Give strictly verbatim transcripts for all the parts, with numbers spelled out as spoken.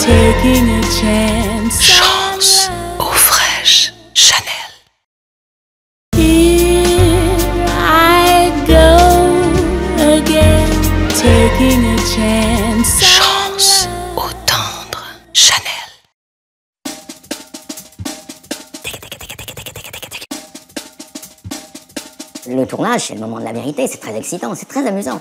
taking a chance. Chance eau fraîche Chanel. Here I go again, taking a chance. Chance eau tendre Chanel. Le tournage, c'est le moment de la vérité, c'est très excitant, c'est très amusant.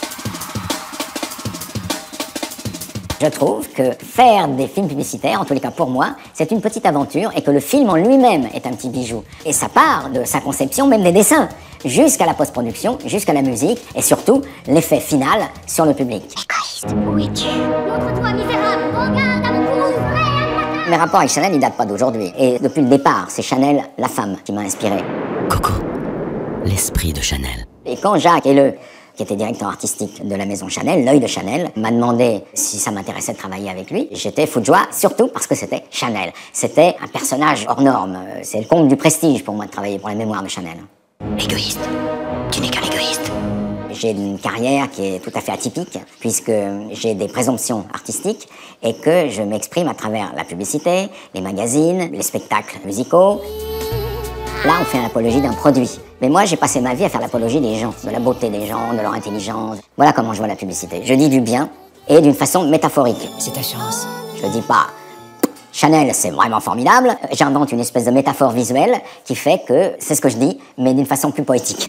Je trouve que faire des films publicitaires, en tous les cas pour moi, c'est une petite aventure et que le film en lui-même est un petit bijou. Et ça part de sa conception, même des dessins, jusqu'à la post-production, jusqu'à la musique et surtout l'effet final sur le public. Égoïste, où es-tu? Montre-toi, misérable, regarde à mon cou. Mes rapports avec Chanel, ils datent pas d'aujourd'hui. Et depuis le départ, c'est Chanel, la femme, qui m'a inspiré. Coco, l'esprit de Chanel. Et quand Jacques Helleu, qui était directeur artistique de la maison Chanel, l'œil de Chanel, m'a demandé si ça m'intéressait de travailler avec lui, j'étais fou de joie, surtout parce que c'était Chanel. C'était un personnage hors norme. C'est le comble du prestige pour moi de travailler pour les mémoires de Chanel. Égoïste, tu n'es qu'un égoïste. J'ai une carrière qui est tout à fait atypique, puisque j'ai des présomptions artistiques et que je m'exprime à travers la publicité, les magazines, les spectacles musicaux. Là, on fait l'apologie d'un produit. Mais moi, j'ai passé ma vie à faire l'apologie des gens, de la beauté des gens, de leur intelligence. Voilà comment je vois la publicité. Je dis du bien et d'une façon métaphorique. C'est ta chance. Je dis pas Chanel, c'est vraiment formidable. J'invente une espèce de métaphore visuelle qui fait que c'est ce que je dis, mais d'une façon plus poétique.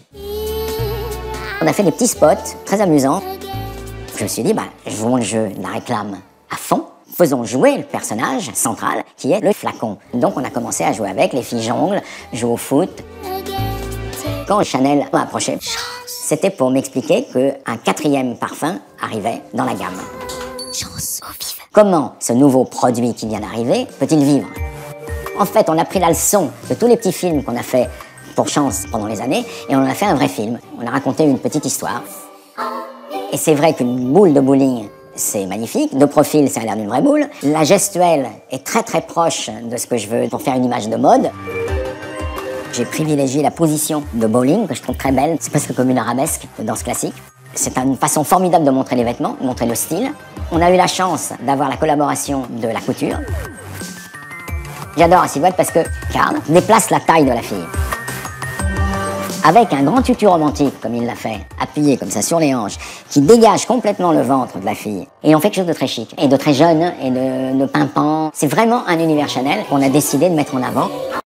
On a fait des petits spots très amusants. Je me suis dit, bah, jouons le jeu de la réclame à fond. Faisons jouer le personnage central qui est le flacon. Donc on a commencé à jouer avec, les filles jonglent, jouent au foot. Quand Chanel m'a approché, c'était pour m'expliquer qu'un quatrième parfum arrivait dans la gamme. Chance au vif. Comment ce nouveau produit qui vient d'arriver peut-il vivre? En fait, on a pris la leçon de tous les petits films qu'on a fait pour Chance pendant les années et on en a fait un vrai film. On a raconté une petite histoire. Et c'est vrai qu'une boule de bowling, c'est magnifique. De profil, ça a l'air d'une vraie boule. La gestuelle est très très proche de ce que je veux pour faire une image de mode. J'ai privilégié la position de bowling, que je trouve très belle. C'est presque comme une arabesque de danse classique. C'est une façon formidable de montrer les vêtements, de montrer le style. On a eu la chance d'avoir la collaboration de la couture. J'adore la silhouette parce que Karl déplace la taille de la fille. Avec un grand tutu romantique, comme il l'a fait, appuyé comme ça sur les hanches, qui dégage complètement le ventre de la fille. Et on fait quelque chose de très chic, et de très jeune, et de, de pimpant. C'est vraiment un univers Chanel qu'on a décidé de mettre en avant.